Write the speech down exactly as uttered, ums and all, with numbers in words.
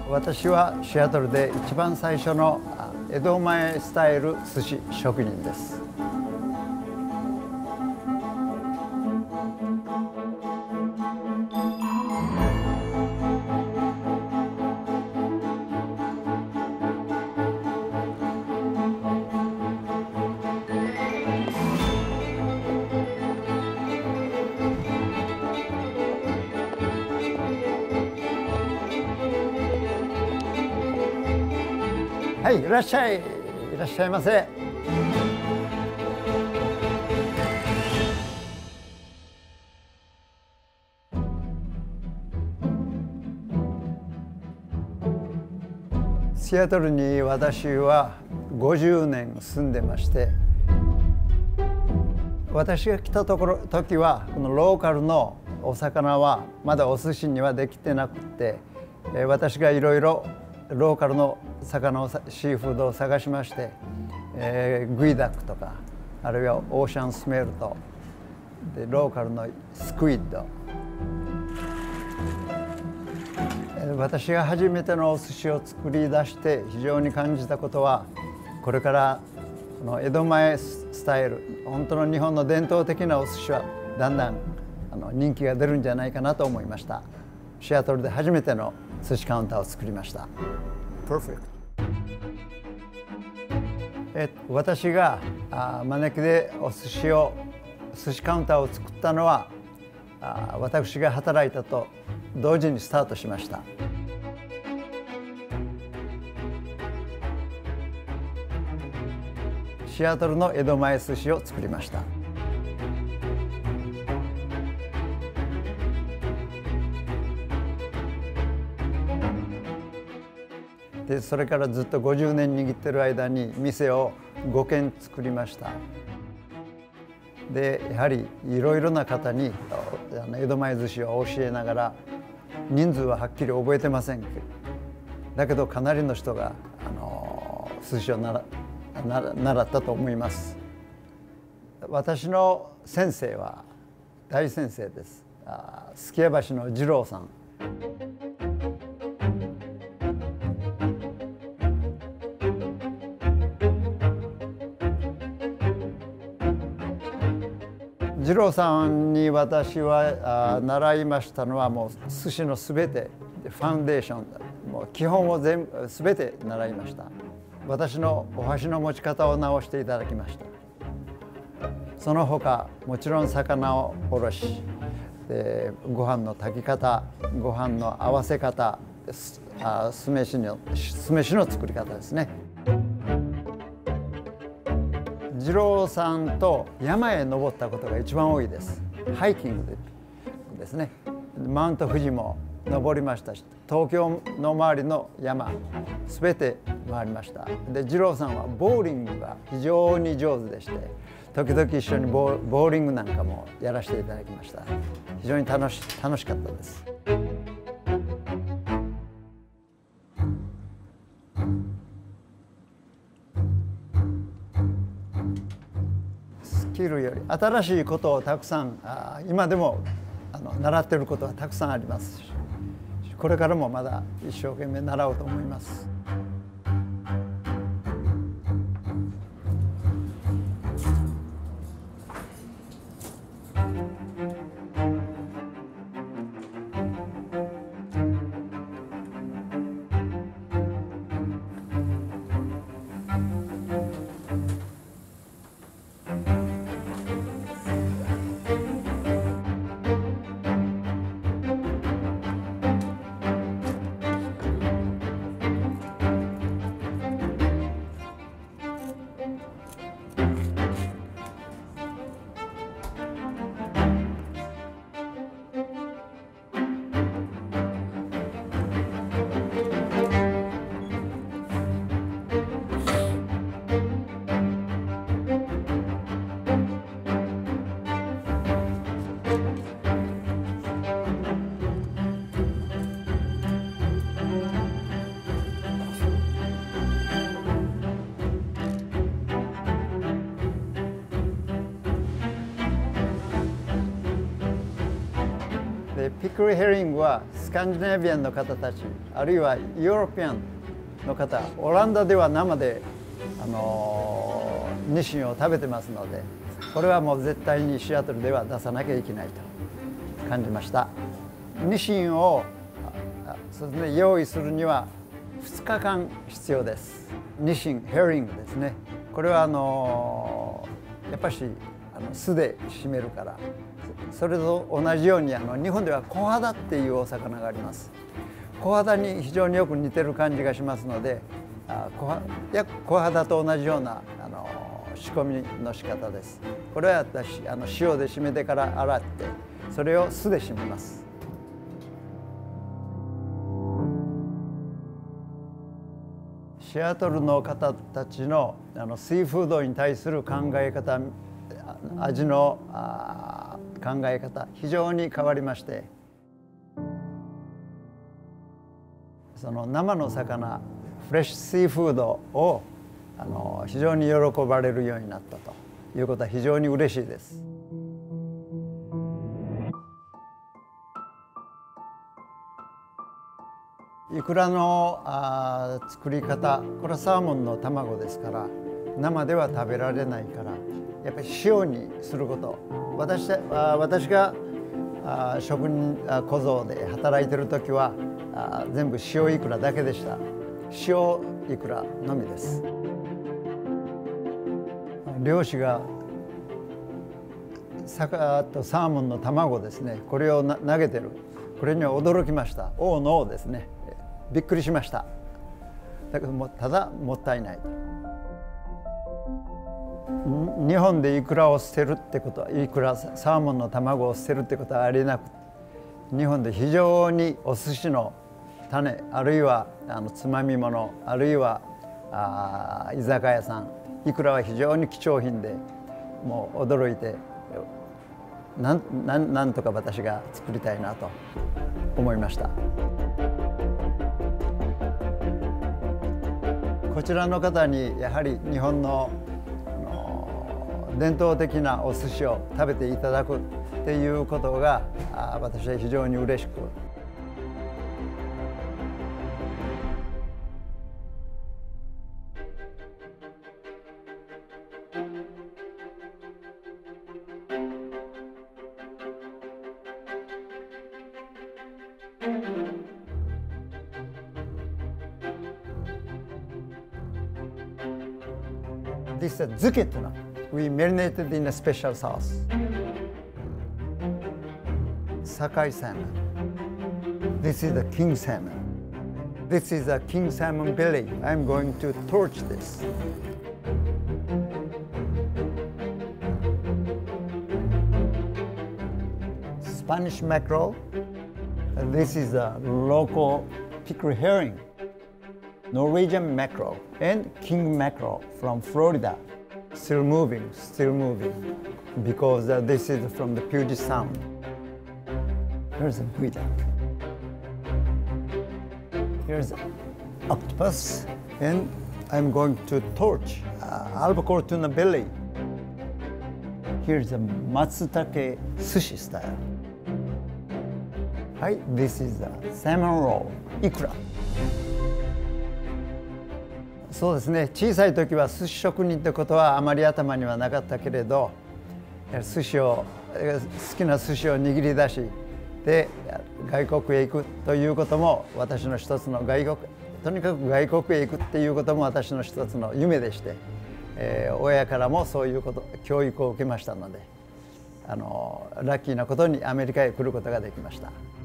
私はシアトルで一番最初の江戸前スタイル寿司職人です。はい、いらっしゃい、いらっしゃいませ。シアトルに私はごじゅうねん住んでまして、私が来たところ時はこのローカルのお魚はまだお寿司にはできてなくて、私がいろいろローカルの魚をシーフードを探しまして、えー、グイダックとかあるいはオーシャンスメルトでローカルのスクイッド、私が初めてのお寿司を作り出して非常に感じたことは、これからこの江戸前スタイル、本当の日本の伝統的なお寿司はだんだんあの人気が出るんじゃないかなと思いました。シアトルで初めての寿司カウンターを作りました。Perfect。え私があ招きでお寿司を寿司カウンターを作ったのは、あ私が働いたと同時にスタートしました。シアトルの江戸前寿司を作りました。でそれからずっとごじゅうねん握ってる間に店をごけん作りました。でやはりいろいろな方に江戸前寿司を教えながら、人数ははっきり覚えてませんけど、だけどかなりの人があの寿司を習習ったと思います。私の先生は大先生です。数寄屋橋の二郎さん。二郎さんに私は習いましたのは、もう寿司のすべてファウンデーション、もう基本を全部すべて習いました。私のお箸の持ち方を直していただきました。その他もちろん魚をおろし、でご飯の炊き方、ご飯の合わせ方、あ酢飯の酢飯の作り方ですね。二郎さんと山へ登ったことが一番多いです。ハイキングですね。マウント富士も登りましたし、東京の周りの山すべて回りました。で二郎さんはボーリングが非常に上手でして、時々一緒にボー、ボーリングなんかもやらせていただきました。非常に楽し楽しかったです。スキルより新しいことをたくさん、あ今でもあの習っていることはたくさんありますし、これからもまだ一生懸命習おうと思います。 ピクルヘリングはスカンジナビアンの方たち、あるいはヨーロピアンの方、オランダでは生で、あのー、ニシンを食べてますので、これはもう絶対にシアトルでは出さなきゃいけないと感じました。ニシンをそうですね、用意するにはふつかかん必要です。ニシン、ヘリングですね。これはあのやっぱしあの酢で締めるから、それと同じようにあの日本では小肌っていうお魚があります。小肌に非常によく似てる感じがしますので、あ小は約小肌と同じようなあの仕込みの仕方です。これは私あの塩で締めてから洗って、それを酢で締めます。シアトルの方たちのあのシーフードに対する考え方、味のあ考え方、非常に変わりまして、その生の魚、フレッシュシーフードをあの非常に喜ばれるようになったということは非常に嬉しいです。イクラのあ作り方、これはサーモンの卵ですから、生では食べられないから、やっぱり塩にすること。私あ私があ職人あ小僧で働いてる時はあ全部塩イクラだけでした。塩イクラのみです。漁師が魚とサーモンの卵ですね、これをな投げてる。これには驚きました。おおのおですね。びっくりしました。だけどもただもったいない。日本でイクラを捨てるってことは、イクラサーモンの卵を捨てるってことはありえなく、日本で非常にお寿司の種、あるいはあのつまみもの、あるいはあ居酒屋さん、イクラは非常に貴重品で、もう驚いてなん、なん、なんとか私が作りたいなと思いました。こちらの方にやはり日本の伝統的なお寿司を食べていただくっていうことが私は非常に嬉しく、This is zuke tuna. We marinated in a special sauce. Sakai salmon. This is the king salmon. This is a king salmon belly. I'm going to torch this. Spanish mackerel. This is a local pickerel herring. Norwegian mackerel and king mackerel from Florida. Still moving, still moving, because uh, this is from the Puget Sound. Here's a guida. Here's octopus, and I'm going to torch uh, albacore tuna belly. Here's a matsutake sushi style. Hi, this is a salmon roll, ikura. そうですね、小さい時は寿司職人ってことはあまり頭にはなかったけれど、寿司を好きな寿司を握り出しで外国へ行くということも私の一つの外国とにかく外国へ行くっていうことも私の一つの夢でして、えー、親からもそういうこと教育を受けましたので、あのラッキーなことにアメリカへ来ることができました。